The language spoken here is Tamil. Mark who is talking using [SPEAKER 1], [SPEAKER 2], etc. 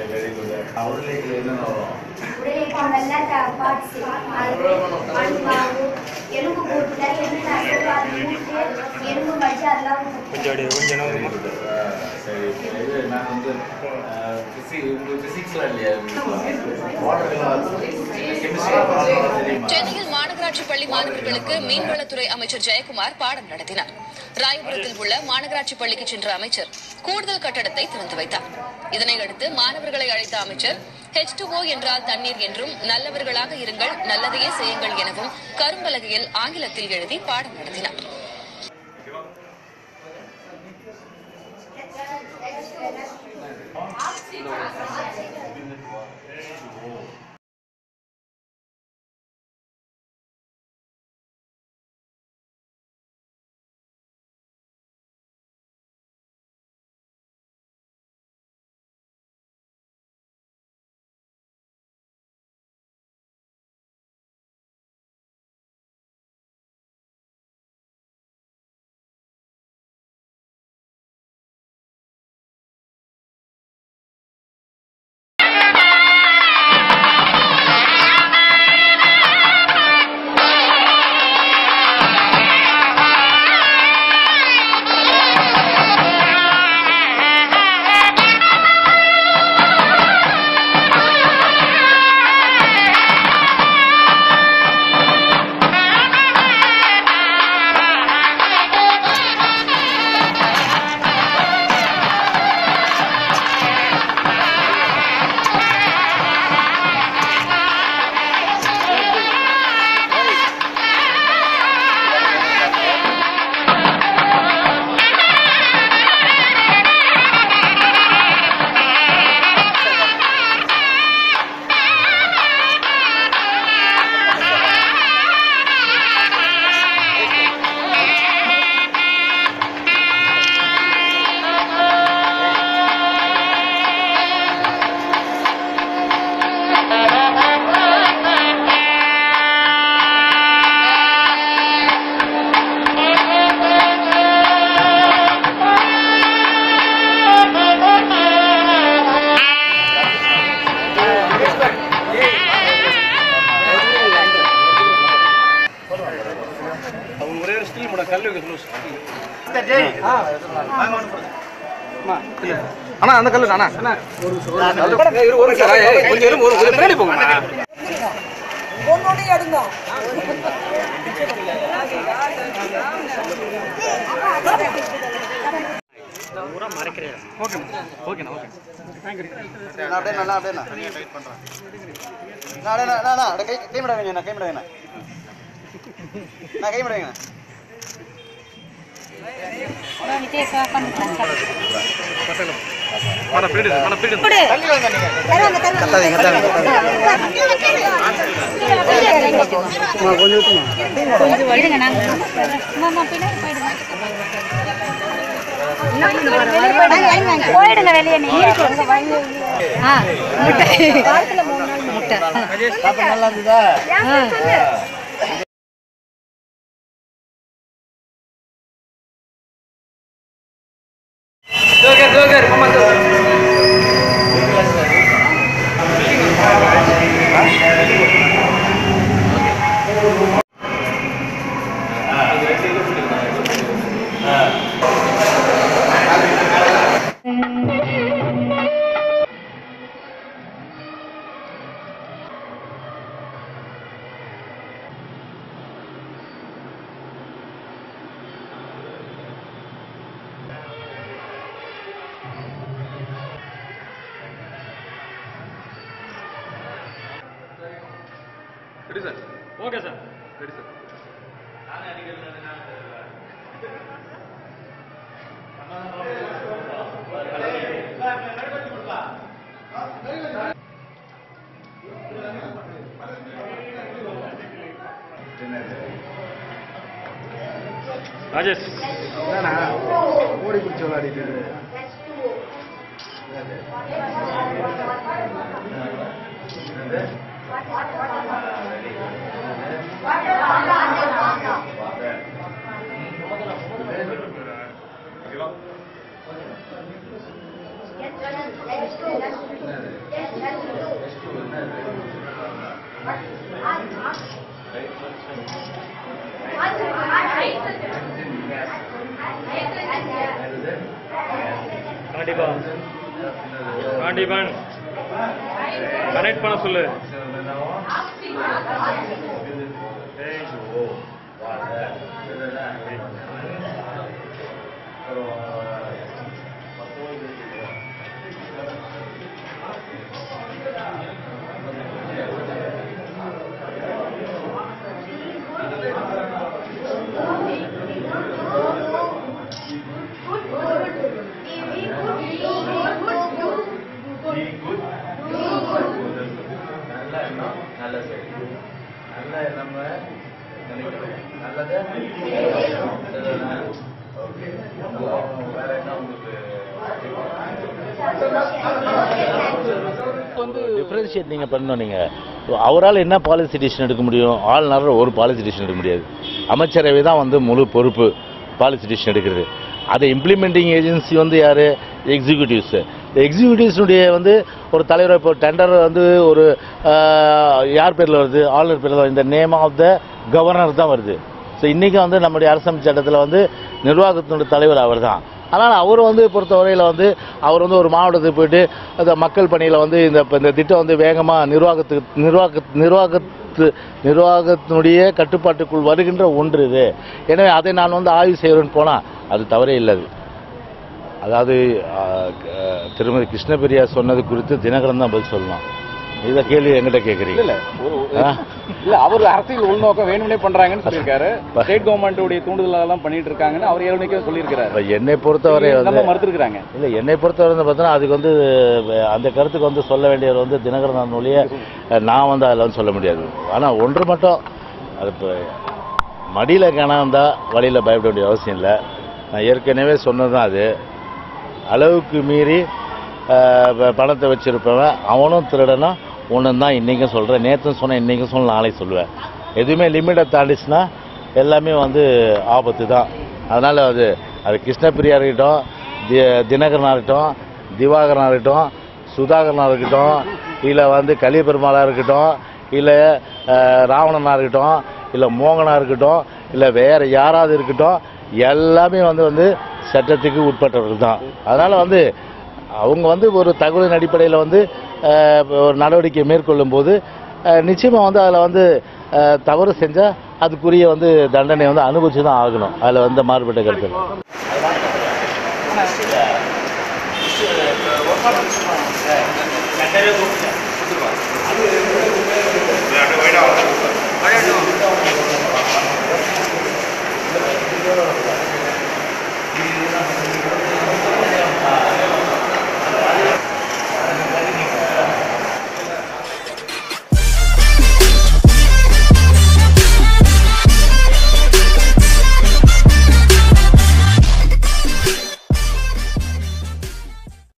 [SPEAKER 1] Very good. உடலைக்கு என்னென்ன வரும்?
[SPEAKER 2] உடலைக்கு வெள்ளை பாட்ஸ், அது மண்மாவு, எலும்பு கூட்டுல என்னென்ன அசைவாது மூட்டு, எலும்பு மடிச்சு அதெல்லாம்
[SPEAKER 1] சரி. இது நான் வந்து பிசிக்ஸ்லாம் இல்லையா?
[SPEAKER 3] சென்னையில் மாநகராட்சி பள்ளி மாணவர்களுக்கு மீன்வளத்துறை அமைச்சர் ஜெயக்குமார் பாடம் நடத்தினார். ராயபுரத்தில் உள்ள மாநகராட்சி பள்ளிக்கு சென்ற அமைச்சர் கூடுதல் கட்டடத்தை திறந்து வைத்தார். இதனையடுத்து மாணவர்களை அழைத்த அமைச்சர் H2O என்றால் தண்ணீர் என்றும் நல்லவர்களாக இருங்கள், நல்லதையே செய்யுங்கள் எனவும் கரும்பலகையில் ஆங்கிலத்தில் எழுதி பாடம் நடத்தினார்.
[SPEAKER 4] அண்ணா அந்த கல்லு அண்ணா கொஞ்சம் போங்க
[SPEAKER 2] போயிடுங்க வெளியே.
[SPEAKER 4] Ready, sir. Okay, sir. Ready, sir. Rajesh. ஓடி பிடிச்சி விளையாடிட்டு கண்டிப்பா கனெக்ட் பண்ண சொல்லு.
[SPEAKER 5] டிஃபரன்ஷியேட் நீங்கள் பண்ணணும். நீங்கள் அவரால் என்ன பாலிசி டிசிஷன் எடுக்க முடியும்? ஆளுநர் ஒரு பாலிசி டிசிஷன் எடுக்க முடியாது. அமைச்சரவை தான் வந்து முழு பொறுப்பு பாலிசி டிசிஷன் எடுக்கிறது. அதை இம்ப்ளிமெண்டிங் ஏஜென்சி வந்து யார்? எக்ஸிக்யூட்டிவ்ஸு. எக்ஸிக்யூட்டிவ்ஸுடைய வந்து ஒரு தலைவர் இப்போ டெண்டர் வந்து ஒரு யார் பேரில் வருது? ஆளுநர் பேரில் தான். இந்த நேம் ஆஃப் த கவர்னர் தான் வருது. ஸோ இன்றைக்கி வந்து நம்முடைய அரசமைப்பு சட்டத்தில் வந்து நிர்வாகத்தினுடைய தலைவர் அவர் தான். ஆனால் அவர் வந்து பொறுத்தவரையில் வந்து அவர் வந்து ஒரு மாவட்டத்துக்கு போயிட்டு அந்த மக்கள் பணியில் வந்து இந்த திட்டம் வந்து வேகமாக நிர்வாகத்தினுடைய கட்டுப்பாட்டுக்குள் வருகின்ற ஒன்று இது. எனவே அதை நான் வந்து ஆய்வு செய்கிறேன்னு போனால் அது தவறே இல்லை. அதாவது திருமதி கிருஷ்ணபிரியா சொன்னது குறித்து தினகரன் தான் பதில் சொல்லணும். இதை கேள்வி எங்கிட்ட கேட்குறீங்க?
[SPEAKER 4] இல்லை, அவர் அரசியல் உள்நோக்கம் வேணும்னே பண்ணுறாங்கன்னு சொல்லியிருக்காரு. ஸ்டேட் கவர்மெண்ட்டுடைய தூண்டுதலாம் பண்ணிட்டு இருக்காங்கன்னு அவர் ஏற்கனவே சொல்லியிருக்காரு.
[SPEAKER 5] என்னை பொறுத்தவரை
[SPEAKER 4] நம்ம மறுத்துருக்காங்க.
[SPEAKER 5] இல்லை, என்னை பொறுத்தவரை வந்து பார்த்தோன்னா அதுக்கு வந்து அந்த கருத்துக்கு வந்து சொல்ல வேண்டியவர் வந்து தினகரன் ஒழிய நான் வந்து அதில் வந்து சொல்ல முடியாது. ஆனால் ஒன்று மட்டும், அது இப்போ மடியில் கிணந்தா வழியில் பயப்பட வேண்டிய அவசியம் இல்லை. நான் ஏற்கனவே சொன்னது தான் அது. அளவுக்கு மீறி பணத்தை வச்சுருப்பவன் அவனும் திருடனா ஒன்று தான் இன்றைக்கும் சொல்கிறேன். நேற்றும் சொன்னேன், இன்றைக்கும் சொல்ல, நாளைக்கு சொல்லுவேன். எதுவுமே லிமிட்டை தாண்டிச்சுன்னா எல்லாமே வந்து ஆபத்து தான். அதனால் அது கிருஷ்ணபிரியா இருக்கட்டும், தினகரனாக இருக்கட்டும், திவாகரனாக இருக்கட்டும், சுதாகரனாக இருக்கட்டும், இல்லை வந்து கலியபெருமாளாக இருக்கட்டும், இல்லை ராவணனாக இருக்கட்டும், இல்லை மோகனாக இருக்கட்டும், இல்லை வேறு யாராவது இருக்கட்டும், எல்லாமே வந்து சட்டத்துக்கு உட்பட்டவர்கள் தான். அதனால் வந்து அவங்க வந்து ஒரு தகவலின் அடிப்படையில் வந்து ஒரு நடவடிக்கை மேற்கொள்ளும் போது நிச்சயமாக வந்து அதில் வந்து தவறு செஞ்சால் அதுக்குரிய வந்து தண்டனை வந்து அனுபவிச்சு தான் ஆகணும். அதில் வந்து மாறுபட்ட கருத்து.
[SPEAKER 6] அது